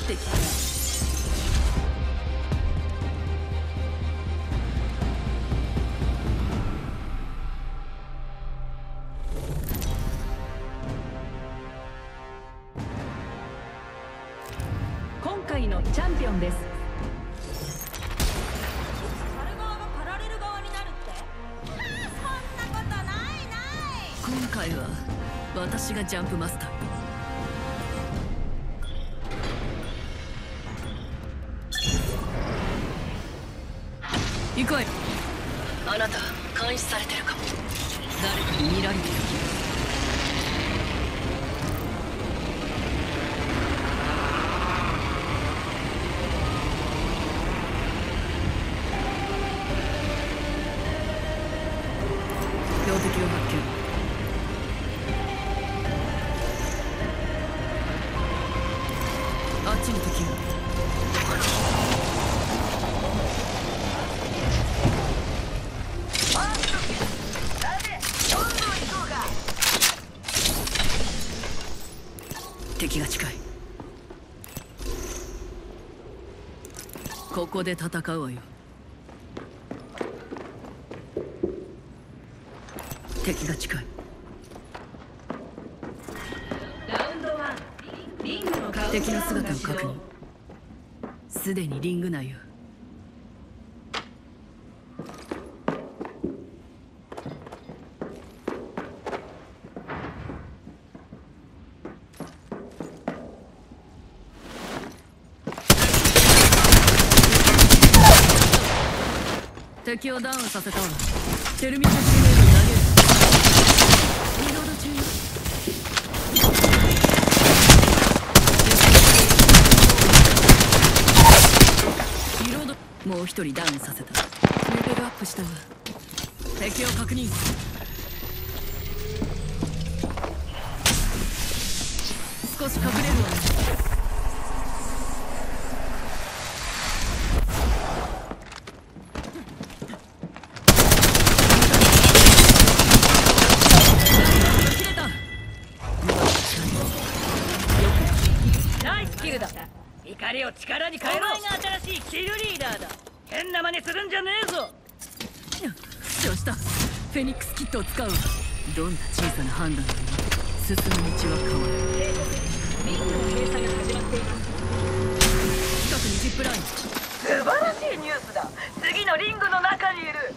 敵。今回のチャンピオンです。 猿側が狩られる側になるって？そんなことないない。 今回は私がジャンプマスター。行こい。あなた監視されてるかも。誰かに見られてる気が。標的を発見。あっちに敵が。敵が近い。ここで戦うわよ。敵が近い。ラウンド1、リングの敵の姿を確認。すでにリング内よ。敵をダウンさせたわ。テルミットシミュレーター投げる。リロード中よ。リロード。もう一人ダウンさせた。レベルアップしたわ。敵を確認。少し隠れるわね。 怒りを力に変えろ。お前が新しいキルリーダーだ。変な真似するんじゃねえぞ。 どうした？フェニックスキットを使うわ。どんな小さな判断でも進む道は変わる。リングの閉鎖が始まっています。近くにジップライン。 素晴らしいニュースだ。次のリングの中にいる。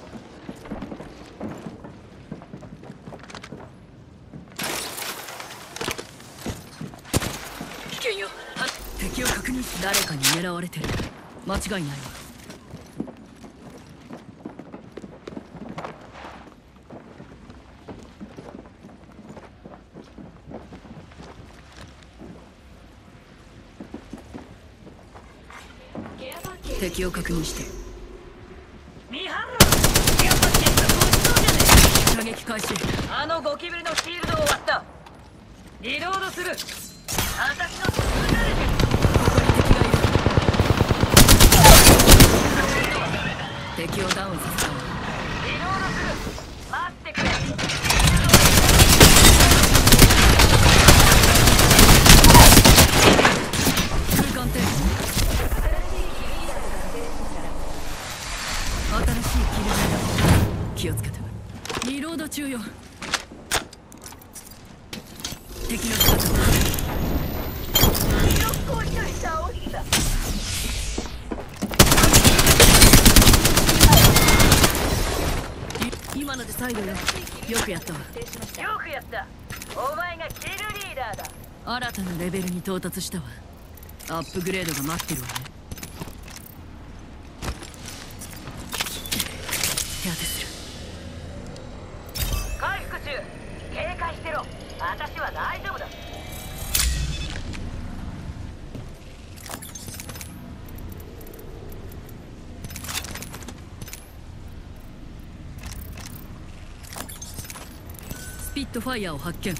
危険よ。敵を確認。誰かに狙われてる。間違いないわ。敵を確認して。 見張る。やっぱ結果ごちそうじゃねえ。 射撃開始。 あのゴキブリのシールドを割った。リロードする。私の崩れてる。 敵をダウンさせたわ。 リロードする。待ってくれ。 空間停止。新しいキルリーダー。気をつけて。リロード中よ。敵の姿を。 よっこいしょい倒した。 今ので最後よ。よくやったわ。 よくやった。お前がキルリーダーだ。 新たなレベルに到達したわ。アップグレードが待ってるわね。手当てする。 回復中。警戒してろ。私は大丈夫だ。 スピットファイヤーを発見。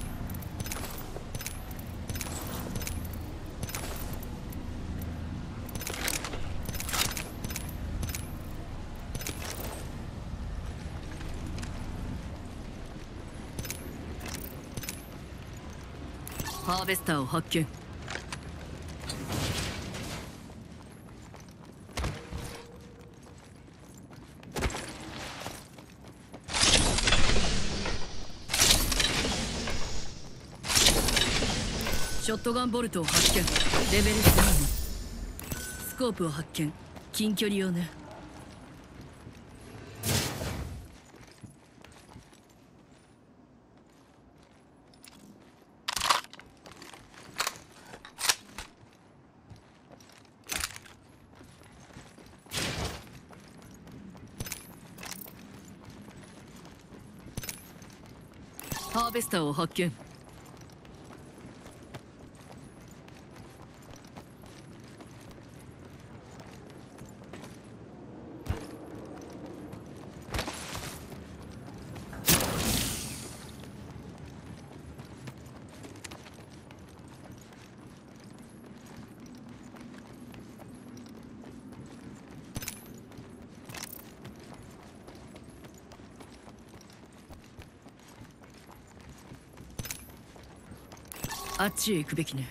ハーベスターを発見。 ショットガンボルトを発見。レベル3。スコープを発見。近距離用ね。ハーベスターを発見。あっちへ行くべきね。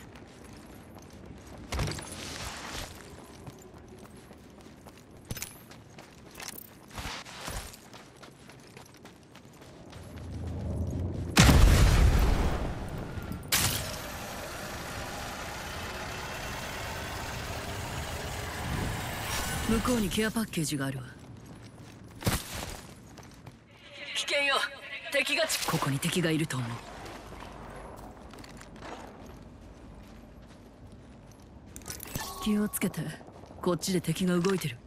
向こうにケアパッケージがあるわ。危険よ。敵がここに敵がいると思う。気をつけて。こっちで敵が動いてる。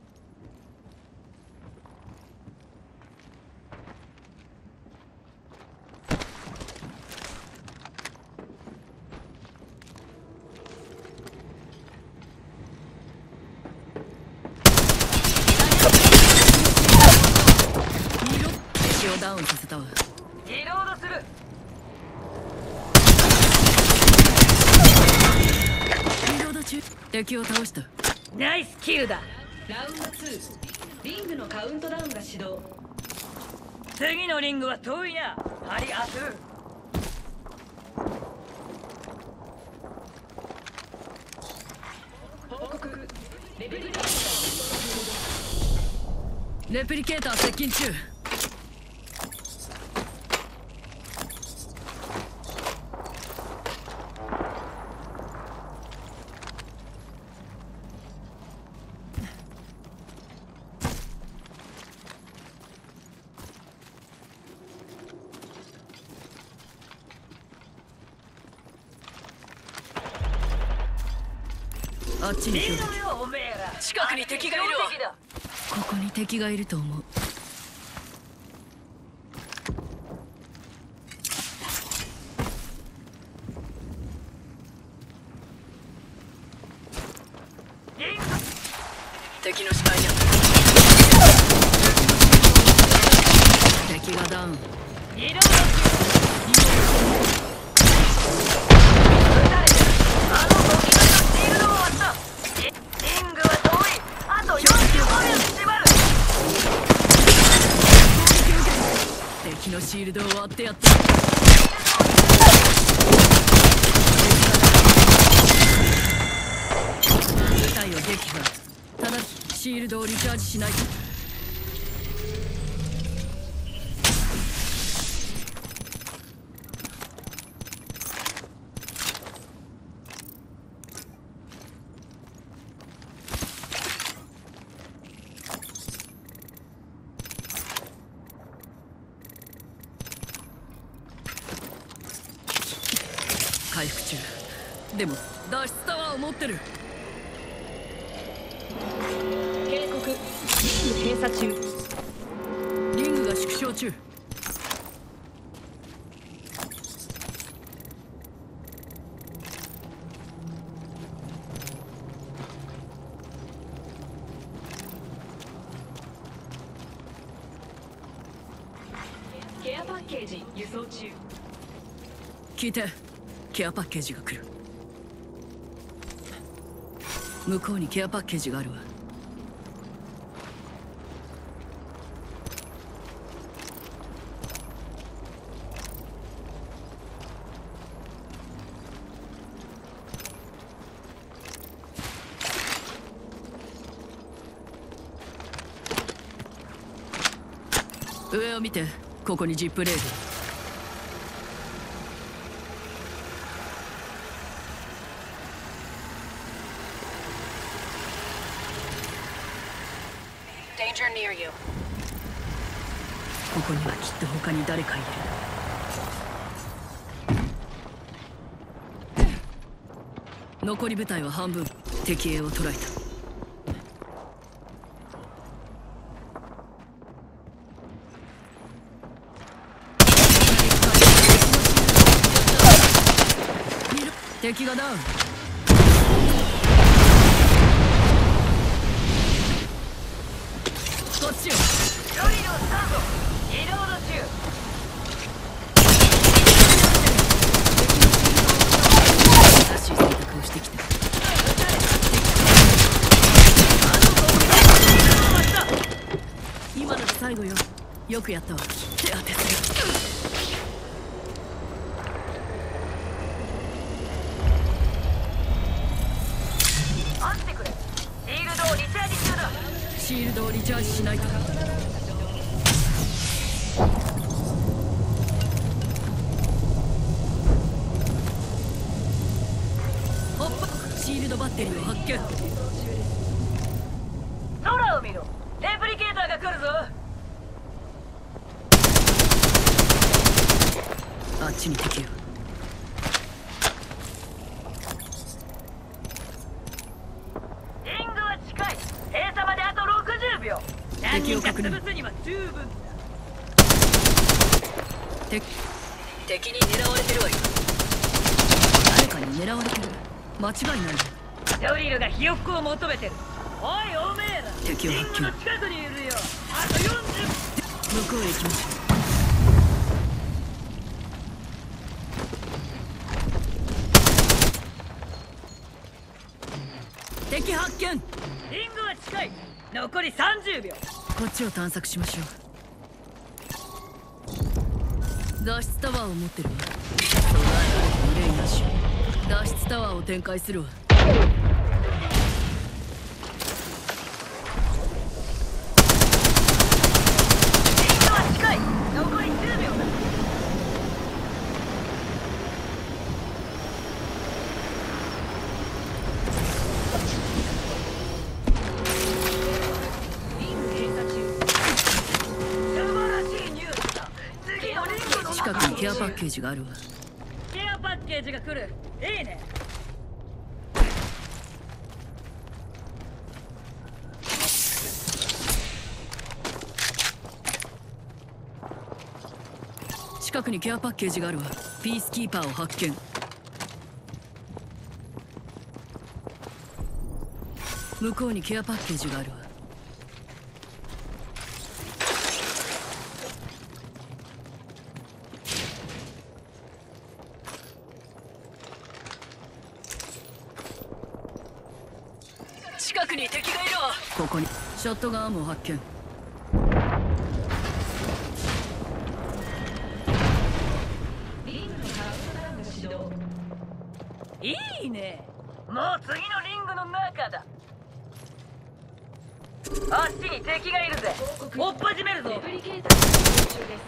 敵をダウンさせたわ。 リロードする。 リロード中。敵を倒した。 ナイスキルだ。 ラウンド2、リングのカウントダウンが始動。 次のリングは遠いな。ハリアトゥ。 報告。レベルレプリケーター接近中。あっちに標的。近くに敵がいるわ。ここに敵がいると思う。敵の視界にあった。敵がダウン。 リロード中。 敵のシールドを割ってやった。部隊を撃破。ただしシールドをリチャージしないと。回復中。でも脱出タワーを持ってる。 警告。リング閉鎖中。 リングが縮小中。 ケアパッケージ輸送中。 聞いて。ケアパッケージが来る。向こうにケアパッケージがあるわ。上を見て。ここにジップレール。 near you. ここにはきっと他に誰かいる。残り部隊は半分。敵兵を捕らえた。敵がダウン。こっちよ。 ドリルをスタート。リロード中。 らしい選択をしてきた。今のが最後よ。よくやったわ。手当てする。 待ってくれ。シールドをリチャージ中だ。 シールドをリチャージしないと。ホップ。シールドバッテリーを発見。 空を見ろ。レプリケーターが来るぞ。 あっちに敵よ。 リングは近い。閉鎖まであと60秒。何人か潰すには十分だ。 敵に狙われてるわよ。誰かに狙われてる。間違いない。 ドリルがひよっこを求めてる。おいおめえら、 敵を発見。 リングの近くにいるよ。あと40。 向こうへ行きましょう。敵発見。 リングは近い。残り30秒。 こっちを探索しましょう。脱出タワーを持ってるわ。備えられた憂いなし。脱出タワーを展開するわ。 リングは近い。残り10秒だ。 近くにケアパッケージがあるわ。 ケアパッケージが来る。いいね。 近くにケアパッケージがあるわ。ピースキーパーを発見。向こうにケアパッケージがあるわ。近くに敵がいるわ。ここにショットガンアームを発見。 いいね。もう次のリングの中だ。あっちに敵がいるぜ。追っ始めるぞ。 レプリケーターが中です。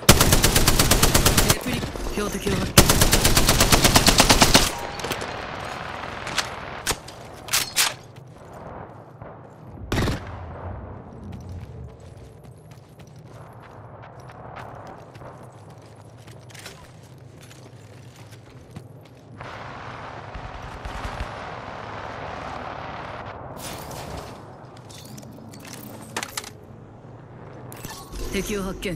レプリ標的を発見。敵を発見。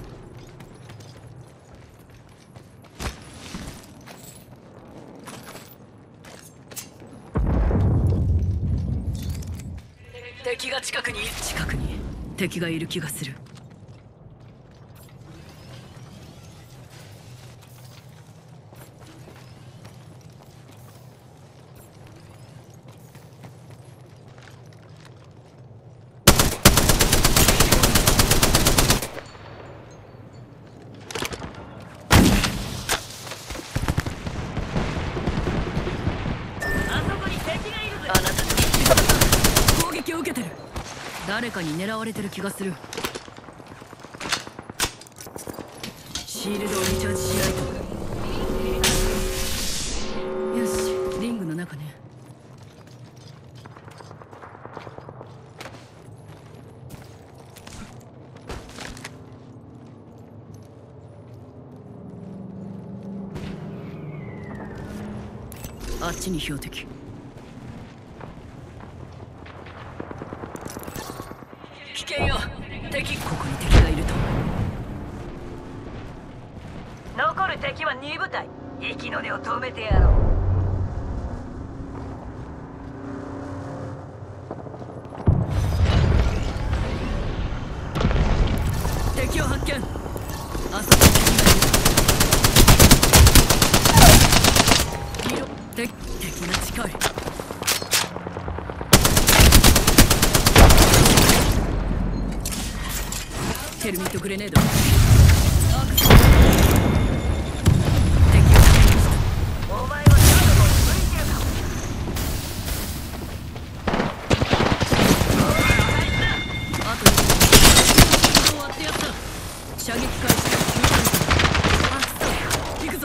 敵が近くに敵がいる気がする。攻撃を受けてる。誰かに狙われてる気がする。シールドをリチャージしないと。よし、リングの中ね。 あっちに標的。危険よ。敵、ここに敵がいると。 残る敵は2部隊。息の根を止めてやろう。 敵を発見。あそこに敵がいる。敵が近い。テルミットグレネード。アクセル。敵を発見した。 お前はただの向いてるかも。 あと1分。終わってやった。射撃開始。あっさ行くぞ。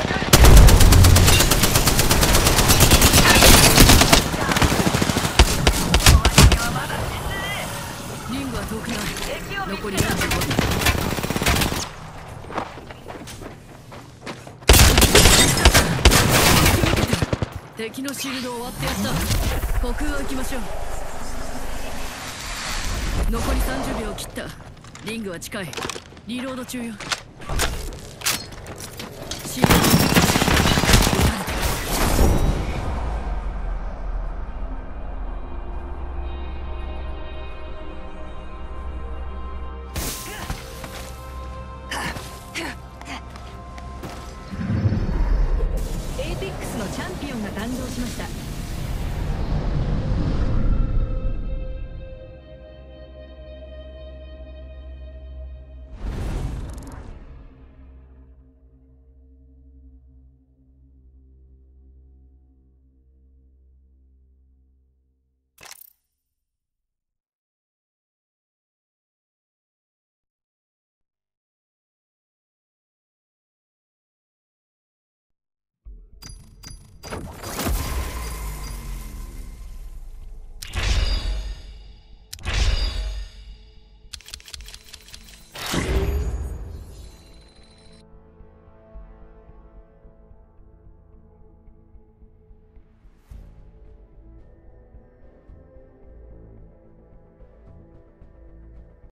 リングは遠くない。残り45秒。敵のシールドを割ってやった。国空は行きましょう。残り30秒を切った。リングは近い。リロード中よ。シールドを撃たれてる。 エイペックスのチャンピオンが誕生しました。